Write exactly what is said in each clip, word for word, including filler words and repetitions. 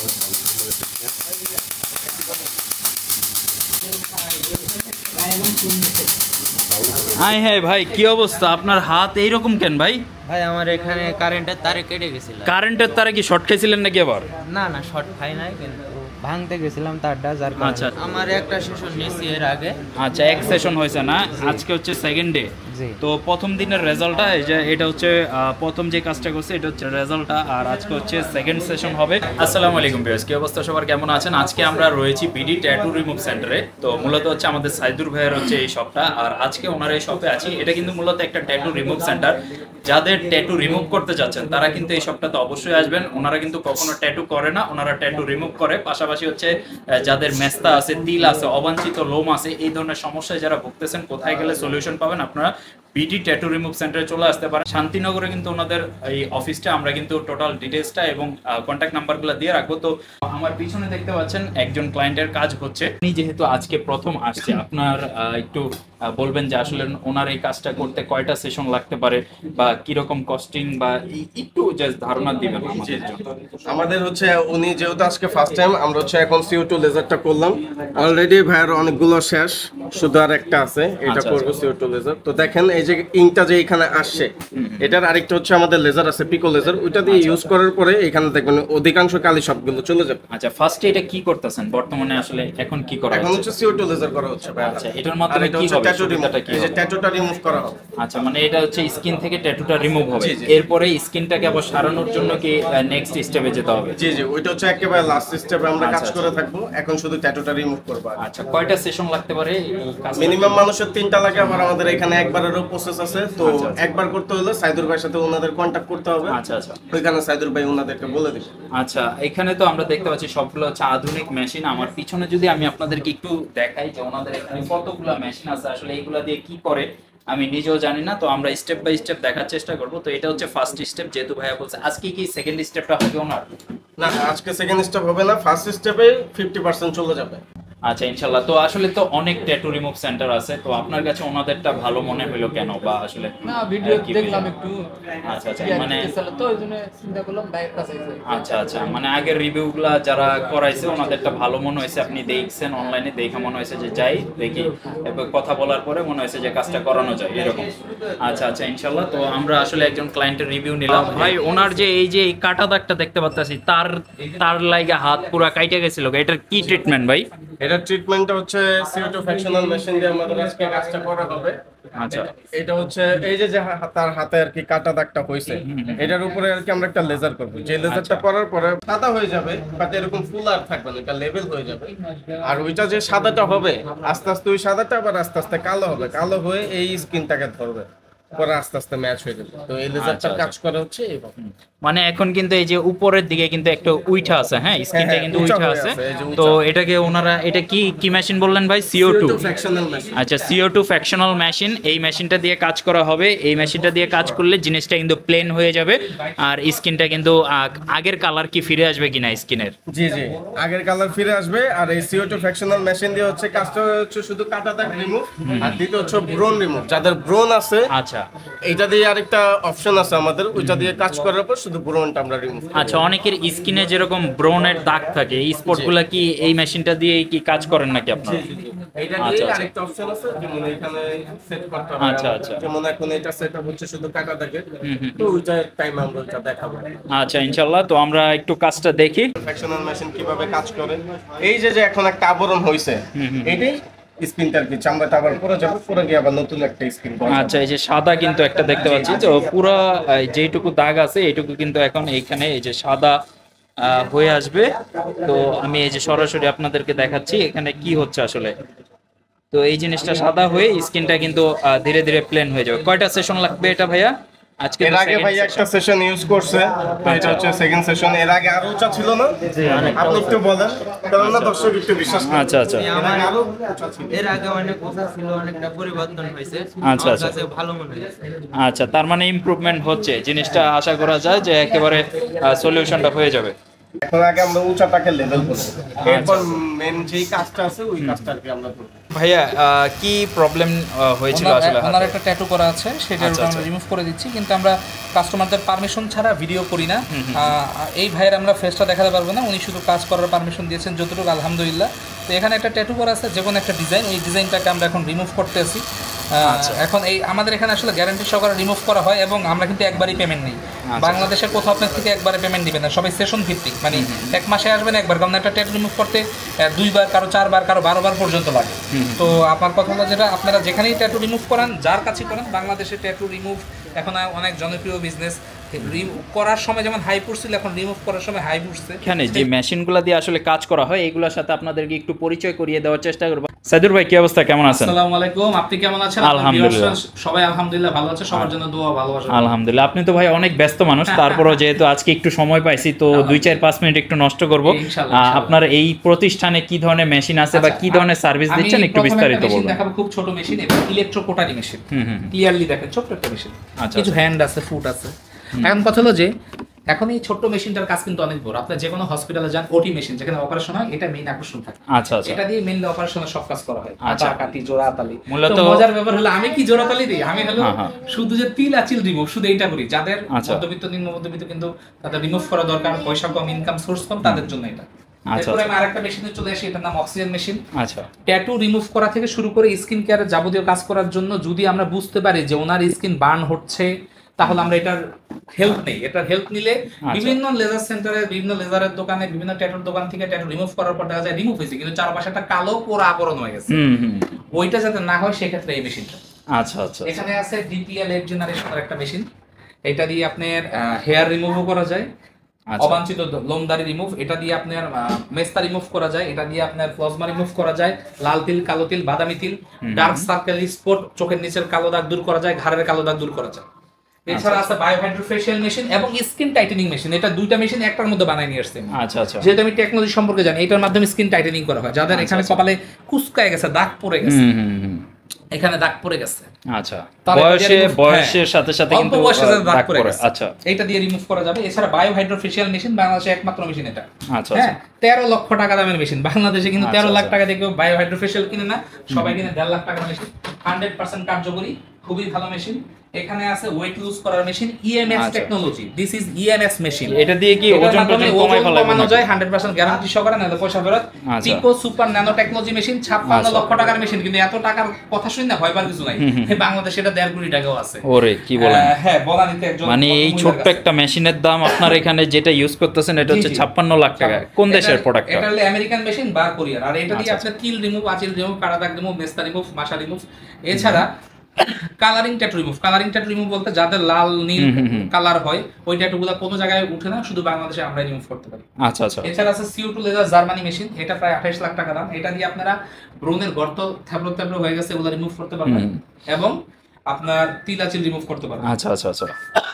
High হ্যাঁ ভাই, কি অবস্থা? আপনার হাত এইরকম কেন ভাই? ভাই আমার এখানে কারেন্টের তারে কেটে গেছিল। কারেন্টের তারে কি শর্ট খেয়েছিলেন নাকি আবার? না না, শর্ট খাই নাই, কিন্তু ভাঙতে গেছিলাম তারটা, যার কারণে। আচ্ছা, আমার একটা সেশন নিয়েছি এর আগে। আচ্ছা, এক সেশন হয়েছে না? আজকে হচ্ছে সেকেন্ড ডে। তো প্রথম দিনের রেজাল্টটা এই যে, এটা হচ্ছে প্রথম যে কাজটা করছে এটা হচ্ছে রেজাল্টটা, আর আজকে হচ্ছে সেকেন্ড সেশন হবে। আসসালামু আলাইকুম ভিউয়ার্স, কি অবস্থা সবার, কেমন আছেন? আজকে আমরা রয়েছি বিডি ট্যাটু রিমুভ সেন্টারে। তো মূলত হচ্ছে আমাদের সাইদুর ভাইয়ের হচ্ছে এই শপটা, আর আজকে ওনার এই শপে আছি। এটা কিন্তু মূলত একটা ট্যাটু রিমুভ সেন্টার। যাদের ট্যাটু রিমুভ করতে যাচ্ছেন তারা কিন্তু এই শপটাতে অবশ্যই আসবেন। ওনারা কিন্তু কখনো ট্যাটু করে না, ওনারা ট্যাটু রিমুভ করে। পাশাপাশি হচ্ছে যাদের মেস্তা আছে, তিল আছে, অবাঞ্ছিত লোম আছে, এই ধরনের সমস্যায় যারা ভুগতেছেন, কোথায় গেলে সলিউশন পাবেন? আপনারা বিডি ট্যাটু রিমুভ সেন্টারে চলে আসতে পারেন। শান্তিনগরে কিন্তু ওনাদের এই অফিসটা, আমরা কিন্তু টোটাল ডিটেলসটা এবং কন্ট্যাক্ট নাম্বারগুলো দিয়ে রাখবো। তো আমার পিছনে দেখতে পাচ্ছেন একজন ক্লায়েন্টের কাজ হচ্ছে। উনি যেহেতু আজকে প্রথম আসছে, আপনার একটু বলবেন যে আসলে ওনার এই কাজটা করতে কয়টা সেশন লাগতে পারে বা কিরকম কস্টিং, বা একটু জাস্ট ধারণা দিবেন আমাদের জন্য। আমাদের হচ্ছে উনি যেহেতু আজকে ফার্স্ট টাইম, আমরা হচ্ছে এখন সিও টু লেজারটা করলাম। অলরেডি ভাইয়ের অনেকগুলো শেষ, শুধু আর একটা আছে, এটা করবো সিও টু লেজার। তো দেখেন এই যে ইংটা যে এখানে আসছে, এটার আরেকটা হচ্ছে আমাদের লেজার আছে, পিকো লেজার। ওইটা দিয়ে ইউজ করার পরে এখানে দেখবেন অধিকাংশ কালি সবগুলো চলে যাবে। আচ্ছা, ফার্স্টে এটা কি করতেছেন বর্তমানে? আসলে এখন কি করা হচ্ছে? এখন হচ্ছে সিও টু লেজার করা হচ্ছে ভাই। আচ্ছা, এটার মাধ্যমে কি হবে? ট্যাটু রিমুভ, এই যে ট্যাটুটা রিমুভ করা হবে। আচ্ছা, মানে এটা হচ্ছে স্কিন থেকে ট্যাটুটা রিমুভ হবে, এরপরে স্কিনটাকে আবার সারানোর জন্য কি নেক্সট স্টেপে যেতে হবে? জি জি, ওইটা হচ্ছে একেবারে লাস্ট স্টেপে আমরা কাজ করে থাকবো। এখন শুধু ট্যাটুটা রিমুভ করব। আচ্ছা, কয়টা সেশন লাগতে পারে? মিনিমাম মানুষের তিনটা লাগে, আবার আমাদের এখানে একবারেরও প্রসেস আছে। তো একবার করতে হলে সাইদুর ভাইয়ের সাথে ওনাদের কন্টাক্ট করতে হবে। আচ্ছা আচ্ছা, ওইখানে সাইদুর ভাই ওনাদেরকে বলে দিবে। আচ্ছা, এখানে তো আমরা দেখতে পাচ্ছি সবগুলো হচ্ছে আধুনিক মেশিন। আমার পিছনে যদি আমি আপনাদেরকে একটু দেখাই যে ওনাদের এখানে কতগুলো মেশিন আছে, আসলে এইগুলা দিয়ে কি করে আমি নিজেও জানি না। তো আমরা স্টেপ বাই স্টেপ দেখার চেষ্টা করব। তো এটা হচ্ছে ফার্স্ট স্টেপ, যেহেতু ভাইয়া বলছে। আজকে কি সেকেন্ড স্টেপটা হবে ওনার? না, আজকে সেকেন্ড স্টেপ হবে না, ফার্স্ট স্টেপে ফিফটি পার্সেন্ট চলে যাবে। আচ্ছা, ইনশাআল্লাহ। তো আসলে তো অনেক ট্যাটু রিমুভ সেন্টার আছে, তো আপনার কাছে ওনাদেরটা ভালো মনে হলো কেন? বা আসলে না, ভিডিও দেখলাম একটু। আচ্ছা আচ্ছা, মানে তো ওইজন্য চিন্তা করলাম ভাইয়ের কাছে। আচ্ছা আচ্ছা, মানে আগের রিভিউগুলা যারা করাইছে ওনাদেরটা ভালো মনে হয়েছে, আপনি দেখছেন অনলাইনে, দেখে মনে হয়েছে যে যাই দেখি, এরপর কথা বলার পরে মনে হয়েছে যে কাজটা করানো যায় এরকম। আচ্ছা আচ্ছা, ইনশাআল্লাহ। তো আমরা আসলে একজন ক্লায়েন্টের রিভিউ নিলাম। ভাই, ওনার যে এই যে কাটা দাগটা দেখতে পাচ্ছি, তার তার লাগা হাত পুরো কাইটে গেছিল, এটার কি ট্রিটমেন্ট ভাই? এটা ট্রিটমেন্টটা হচ্ছে সিও টু ফ্র্যাকশনাল মেশিন দিয়ে আমাদের আজকে কাজটা করা হবে। আচ্ছা, এটা হচ্ছে এই যে তার হাতে আর কি কাটা দাগটা হইছে, এটার উপরে আর কি আমরা একটা লেজার করব। যে লেজারটা করার পরে সাদা হয়ে যাবে, বাট এরকম ফুল আর থাকবে না, এটা লেভেল হয়ে যাবে। আর ওইটা যে সাদাটা হবে, আস্তে আস্তে ওই সাদাটা আবার আস্তে আস্তে কালো হবে, কালো হয়ে এই স্কিনটাকে ধরবে, পরে আস্তে আস্তে ম্যাচ হয়ে যাবে। তো এই লেজারটার কাজ করা হচ্ছে এইভাবে। মানে এখন কিন্তু এই যে উপরের দিকে কিন্তু একটা উইঠা আছে, হ্যাঁ, স্কিনটা কিন্তু উইঠা আছে। তো এটাকে ওনারা, এটা কি কি মেশিন বললেন ভাই? CO two fractional machine. আচ্ছা, সিও টু ফ্র্যাকশনাল মেশিন, এই মেশিনটা দিয়ে কাজ করা হবে। এই মেশিনটা দিয়ে কাজ করলে জিনিসটা কিন্তু প্লেন হয়ে যাবে, আর স্কিনটা কিন্তু আগের কালার কি ফিরে আসবে কিনা স্কিনের? জি জি, আগের কালার ফিরে আসবে। আর এই সিও টু ফ্র্যাকশনাল মেশিন দিয়ে হচ্ছে কাজটা হচ্ছে শুধু কাটা দাগ রিমুভ, আর দ্বিতীয় হচ্ছে ব্রোন রিমুভ। যাদের ব্রোন আছে, আচ্ছা, এইটা দিয়ে আরেকটা অপশন আছে আমাদের, ওইটা দিয়ে কাজ করার পর শুধু ব্রোনটা আমরা রিমুভ। আচ্ছা, অনেকের স্কিনে যেরকম ব্রোনের দাগ থাকে, এই স্পটগুলো কি এই মেশিনটা দিয়ে কি কাজ করেন নাকি আপনারা? এইটা দিয়ে আরেকটা অপশন আছে, যেমন এখানে সেট করতে হবে। আচ্ছা আচ্ছা, যেমন এখন এটা সেটআপ হচ্ছে শুধু কাটা দাগে, তো ওইটা টাইম আমরা ওইটা দেখাবো। আচ্ছা, ইনশাআল্লাহ। তো আমরা একটু কাজটা দেখি, ফ্র্যাকশনাল মেশিন কিভাবে কাজ করে। এই যে যে এখন একটা আবরণ হইছে, এটাই স্কিনটার কি চামড়াটা আবার পুরো যাবে, পুরো গিয়ে আবার নতুন একটা স্কিন। আচ্ছা, এই যে সাদা কিন্তু একটা দেখতে পাচ্ছি, তো পুরো যেইটুকু দাগ আছে এইটুকু কিন্তু এখন এইখানে এই যে সাদা হয়ে আসবে। তো আমি এই যে সরাসরি আপনাদেরকে দেখাচ্ছি এখানে কি হচ্ছে আসলে। তো এই জিনিসটা সাদা হয়ে স্কিনটা কিন্তু ধীরে ধীরে প্লেন হয়ে যাবে। কয়টা সেশন লাগবে এটা ভাইয়া? আজকে এর আগে ভাই একটা সেশন ইউজ করছে, তো এটা হচ্ছে সেকেন্ড সেশন। এর আগে আরো উঁচা ছিল না? আপনি একটু বলেন, কারণ না দর্শক একটু বিশ্বাস করে। আচ্ছা আচ্ছা, আমার আরো উঁচা ছিল, এর আগে অনেক উঁচা ছিল, অনেকটা পরিবর্তন হয়েছে। আচ্ছা আচ্ছা, ভালো মনে হয়েছে। আচ্ছা, তার মানে ইমপ্রুভমেন্ট হচ্ছে, জিনিসটা আশা করা যায় যে একেবারে সলিউশনটা হয়ে যাবে। এখন আগে আমরা উঁচাটাকে লেভেল করব, এরপর মেন যেই কাজটা আছে ওই কাজটাকে আমরা করব। ভাইয়া কি প্রবলেম হয়েছিল আসলে? ওনার একটা ট্যাটু করা আছে, সেটা আচ্ছা, আমরা রিমুভ করে দিচ্ছি, কিন্তু আমরা কাস্টমারদের পারমিশন ছাড়া ভিডিও করি না। এই ভাইয়ের আমরা ফেসটা দেখাতে পারবো না, উনি শুধু কাজ করার পারমিশন দিয়েছেন যতটুকু, আলহামদুলিল্লাহ। তো এখানে একটা ট্যাটু করা আছে, যে কোনো একটা ডিজাইন, এই ডিজাইনটাকে আমরা এখন রিমুভ করতে আসি। এখন এই আমাদের এখানে আসলে গ্যারান্টি সহকারে রিমুভ করা হয়, এবং আমরা কিন্তু একবারই পেমেন্ট নিই। বাংলাদেশের কোথাও আপনার থেকে একবারে পেমেন্ট দিবেন না, সবাই সেশন ভিত্তিক, মানে এক মাসে আসবেন একবার, কারণ একটা ট্যাটু রিমুভ করতে দুইবার, কারো চারবার, কারো বারোবার পর্যন্ত লাগে। তো আপনার কথা হলো যেটা, আপনারা যেখানেই ট্যাটু রিমুভ করান, যার কাছে করেন, বাংলাদেশে ট্যাটু রিমুভ এখন অনেক জনপ্রিয় বিজনেস। করার সময় যেমন হাই পড়ছিল, এখন রিমুভ করার সময় হাই পড়ছে। এখানে যে মেশিনগুলো দিয়ে আসলে কাজ করা হয়, এগুলোর সাথে আপনাদেরকে একটু পরিচয় করিয়ে দেওয়ার চেষ্টা করব। সাইদুর ভাই, কি অবস্থা, কেমন আছেন? আসসালামু আলাইকুম, আপনি কেমন আছেন? আলহামদুলিল্লাহ, সবাই আলহামদুলিল্লাহ ভালো আছে, সবার জন্য দোয়া ভালোবাসা। আলহামদুলিল্লাহ। আপনি তো ভাই অনেক ব্যস্ত মানুষ, তারপরও যেহেতু আজকে একটু সময় পাইছি, তো দুই চার পাঁচ মিনিট একটু নষ্ট করব। আপনার এই প্রতিষ্ঠানে কি ধরনের মেশিন আছে বা কি ধরনের সার্ভিস দিচ্ছেন একটু বিস্তারিত বলুন। দেখাবো খুব ছোট মেশিন, এটা ইলেকট্রো কোটারি মেশিন। ক্লিয়ারলি দেখেন, ছোট্ট একটা মেশিন, কিছু হ্যান্ড আছে, ফুট আছে। এখন কথা হলো যে, এখন এই ছোট্ট মেশিনটার কাজ কিন্তু অনেক বড়। আপনি যে কোনো হসপিটালে যান, ওটি মেশিন যেখানে অপারেশন হয়, এটা মেইন আকর্ষণ থাকে। আচ্ছা আচ্ছা, এটা দিয়ে মেইনলি অপারেশনে সব কাজ করা হয়, আচ্ছা, কাটা কাটি, জোড়া তালি। মূলত মজার ব্যাপার হলো, আমি কি জোড়া তালি দিই? আমি হলো শুধু যে তিল আচিল রিমুভ, শুধু এইটা করি। যাদের মধ্যবিত্ত, নিম্ন মধ্যবিত্ত, কিন্তু তাদের রিমুভ করা দরকার, পয়সা কম, ইনকাম সোর্স কম, তাদের জন্য এটা। এরপরে আমি আরেকটা মেশিনে চলে আসি, এটার নাম অক্সিজেন মেশিন। আচ্ছা, ট্যাটু রিমুভ করা থেকে শুরু করে স্কিন কেয়ারের যাবতীয় কাজ করার জন্য, যদি আমরা বুঝতে পারি যে ওনার স্কিন বার্ন হচ্ছে, তাহলে আমরা এটার হেল্প নেই। এটার হেল্প নিলে বিভিন্ন লেজার সেন্টারে, বিভিন্ন লেজারের দোকানে, বিভিন্ন ট্যাটুর দোকান থেকে ট্যাটু রিমুভ করার পর দেখা যায় রিমুভ হয়েছে, কিন্তু চারপাশে একটা কালো পোড়া আবরণ হয়ে গেছে। ওইটা যাতে না হয় সেক্ষেত্রে এই মেশিনটা। আচ্ছা আচ্ছা, এখানে আছে ডিপিএল এইট জেনারেশনের একটা মেশিন। এটা দিয়ে আপনার হেয়ার রিমুভও করা যায়, অবাঞ্ছিত লোমদারি রিমুভ। এটা দিয়ে আপনার মেস্তা রিমুভ করা যায়, এটা দিয়ে আপনার প্লাজমা রিমুভ করা যায়, লাল তিল, কালো তিল, বাদামি তিল, ডার্ক সার্কেল, স্পট, চোখের নিচের কালো দাগ দূর করা যায়, ঘাড়ের কালো দাগ দূর করা যায়। এছাড়া আছে বায়োহাইড্রোফেশিয়াল মেশিন এবং স্কিন টাইটেনিং মেশিন। এটা দুইটা মেশিন একটার মধ্যে বানাই নিয়ে আসছে। আচ্ছা আচ্ছা, যেহেতু আমি টেকনোলজি সম্পর্কে জানি, এটার মাধ্যমে স্কিন টাইটেনিং করা হয়। যাদের এখানে কপালে কুচকায় গেছে, দাগ পড়ে গেছে, এখানে দাগ পড়ে গেছে, আচ্ছা, বয়সে বয়সের সাথে সাথে কিন্তু দাগ পড়ে গেছে, আচ্ছা, এটা দিয়ে রিমুভ করা যাবে। এছাড়া বায়োহাইড্রোফেশিয়াল মেশিন বাংলাদেশে একমাত্র মেশিন এটা। আচ্ছা, হ্যাঁ, তেরো লক্ষ টাকা দামের মেশিন। বাংলাদেশে কিন্তু তেরো লাখ টাকা দিয়ে কেউ বায়োহাইড্রোফেশিয়াল কিনে না, সবাই কিনে দেড় লাখ টাকার মেশিন। হান্ড্রেড পার্সেন্ট কার্যকরী, খুবই ভালো মেশিন। এখানে আছে ওয়েট লুজ করার machine, EMS technology. This is EMS machine. এটা দিয়ে কি ওজন টোজন কমাই ফেলানো যায়, হান্ড্রেড পার্সেন্ট গ্যারান্টি সহকারে, নালে পয়সা ফেরত। Pico super nano technology machine, ছাপ্পান্ন লক্ষ টাকার মেশিন, কিন্তু এত টাকার কথা শুনি না, ভয়বার কিছু নাই। বাংলাদেশে এটা দেড় কোটি টাকাও আছে। ওরে কি বলেন? হ্যাঁ, বলানিতে একজন, মানে এই ছোট্ট একটা মেশিনের দাম আপনার এখানে যেটা ইউজ করতেছেন, এটা হচ্ছে ছাপ্পান্ন লাখ টাকা। কোন দেশের প্রোডাক্ট? এটা হলো আমেরিকান মেশিন বা কোরিয়ান। আর এটা দিয়ে আপনি তিল রিমুভ, আঁচিল রিমুভ, কাটা দাগ রিমুভ, মেস্তা রিমুভ, মাশা রিমুভ। এছাড়া colouring tattoo remove. Colouring tattoo remove বলতে যাদের লাল নীল কালার হয়, ওই ট্যাটুগুলো কোনো জায়গায় উঠে না, শুধু বাংলাদেশে আমরা রিমুভ করতে পারি। আচ্ছা আচ্ছা, এছাড়া আছে CO two laser Germany machine. এটা প্রায় আঠাশ লাখ টাকা দাম। এটা দিয়ে আপনারা ব্রণের গর্ত থ্যাবলো থ্যাবলো হয়ে গেছে, এগুলো রিমুভ করতে পারবেন, এবং আপনার তিল আঁচিল রিমুভ করতে পারবেন। আচ্ছা আচ্ছা আচ্ছা,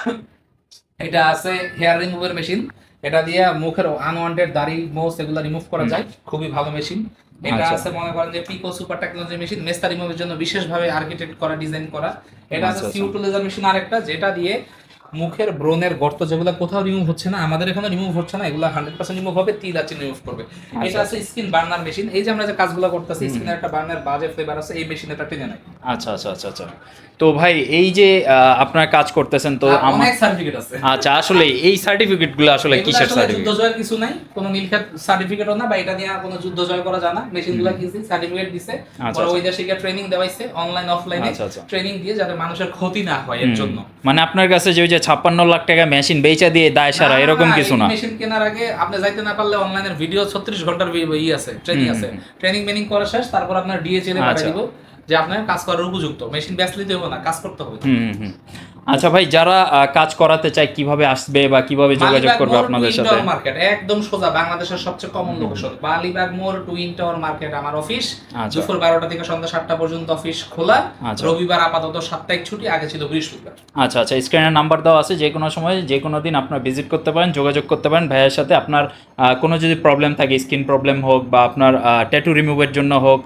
এটা আছে হেয়ার রিমুভার মেশিন। এটা দিয়ে মুখের আনওয়ান্টেড দাড়ি, মোস, এগুলো রিমুভ করা যায়, খুবই ভালো মেশিন। এটা আছে মনে করেন যে পিকো সুপার টেকনোলজি মেশিন, মেস্তা রিমুভের জন্য বিশেষভাবে আর্কিটেক্ট করা, ডিজাইন করা। এটা আছে সিও টু লেজার মেশিন আরেকটা, যেটা দিয়ে মুখের ব্রণের গর্ত যেগুলো কোথাও রিমুভ হচ্ছে না, আমাদের এখানে রিমুভ হচ্ছে না, এগুলো হান্ড্রেড পার্সেন্ট রিমুভ হবে, তিল আঁচিল রিমুভ করবে। এটা আছে স্কিন বার্নার মেশিন। এই যে আমরা যে কাজগুলো করতেছি, স্কিনের একটা বার্নার বাজে ফ্লেভার আছে, এই মেশিনে এটা টেনে নেয়। আচ্ছা আচ্ছা আচ্ছা আচ্ছা। তো ভাই, এই যে আপনার কাজ করতেছেন, তো অনেক সার্টিফিকেট আছে। আচ্ছা, আসলে এই সার্টিফিকেটগুলো আসলে কিসের সার্টিফিকেট? যুদ্ধ জয়ের কিছু নাই, কোনো নীলক্ষেত সার্টিফিকেটও না, বা এটা দিয়ে কোনো যুদ্ধ জয় করা যায় না। মেশিনগুলো কিনছি, সার্টিফিকেট দিছে, পরে ওই দেশে গিয়ে ট্রেনিং দেওয়াইছে, অনলাইন অফলাইনে ট্রেনিং দিয়ে, যাতে মানুষের ক্ষতি না হয় এর জন্য। মানে আপনার কাছে যে ওই যে ছাপ্পান্ন লাখ টাকা মেশিন বেচা দিয়ে দায় সারা, এরকম কিছু না। মেশিন কেনার আগে আপনি যাইতে না পারলে অনলাইনের ভিডিও ছত্রিশ ঘন্টার ই আছে, ট্রেনিং আছে। ট্রেনিং মেনিং করা শেষ, তারপর আপনার ডিএচএল এ পাঠিয়ে দিব যে আপনার কাজ করার উপযুক্ত। মেশিন বেচলিতে হবে না, কাজ করতে হবে। হুম হুম। আচ্ছা ভাই, যারা কাজ করাতে চায় কিভাবে আসবে বা কিভাবে যোগাযোগ করবে আপনাদের সাথে? মার্কেট একদম সোজা, বাংলাদেশের সবচেয়ে কমন লোকেশন, বালিবাগ মোড়, টুইন টাওয়ার মার্কেট আমার অফিস। দুপুর বারোটা থেকে সন্ধ্যা সাতটা পর্যন্ত অফিস খোলা। রবিবার আপাতত সাপ্তাহিক ছুটি, আগে ছিল বৃহস্পতিবার। আচ্ছা আচ্ছা, স্ক্রিনের নাম্বার দেওয়া আছে, যে কোনো সময় যে কোনো দিন আপনার ভিজিট করতে পারেন, যোগাযোগ করতে পারেন ভাইয়ের সাথে। আপনার কোনো যদি প্রবলেম থাকে, স্কিন প্রবলেম হোক বা আপনার ট্যাটু রিমুভের জন্য হোক,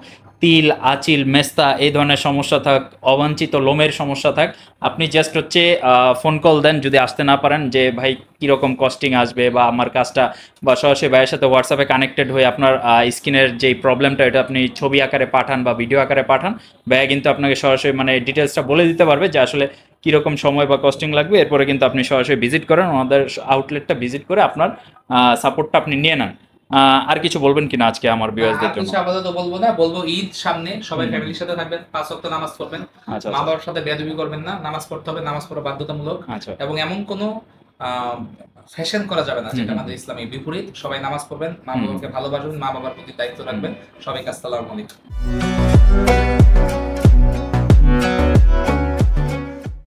তিল, আচিল, মেস্তা এই ধরনের সমস্যা থাক, অবাঞ্ছিত লোমের সমস্যা থাক, আপনি জাস্ট হচ্ছে ফোন কল দেন যদি আসতে না পারেন, যে ভাই কীরকম কস্টিং আসবে বা আমার কাজটা, বা সরাসরি ভাইয়ের সাথে হোয়াটসঅ্যাপে কানেক্টেড হয়ে আপনার স্ক্রিনের যেই প্রবলেমটা এটা আপনি ছবি আকারে পাঠান বা ভিডিও আকারে পাঠান, ভাইয়া কিন্তু আপনাকে সরাসরি মানে ডিটেলসটা বলে দিতে পারবে যে আসলে কীরকম সময় বা কস্টিং লাগবে। এরপরে কিন্তু আপনি সরাসরি ভিজিট করেন, ওনাদের আউটলেটটা ভিজিট করে আপনার সাপোর্টটা আপনি নিয়ে নেন। আর কিছু বলবেন কিনা আজকে আমার ভিউয়ারদের জন্য? কিছু আপাতত বলবো না, বলবো ঈদ সামনে, সবাই ফ্যামিলির সাথে থাকবেন, পাঁচ ওয়াক্ত নামাজ পড়বেন, আচ্ছা মা বাবার সাথে বেয়াদবি করবেন না, নামাজ পড়তে হবে, নামাজ পড়া বাধ্যতামূলক, আচ্ছা এবং এমন কোনো ফ্যাশন করা যাবে না যেটা আমাদের ইসলামী বিপরীত। সবাই নামাজ পড়বেন, মা বাবাকে ভালোবাসবেন, মা বাবার প্রতি দায়িত্ব রাখবেন। সবাইকে আসসালামু আলাইকুম।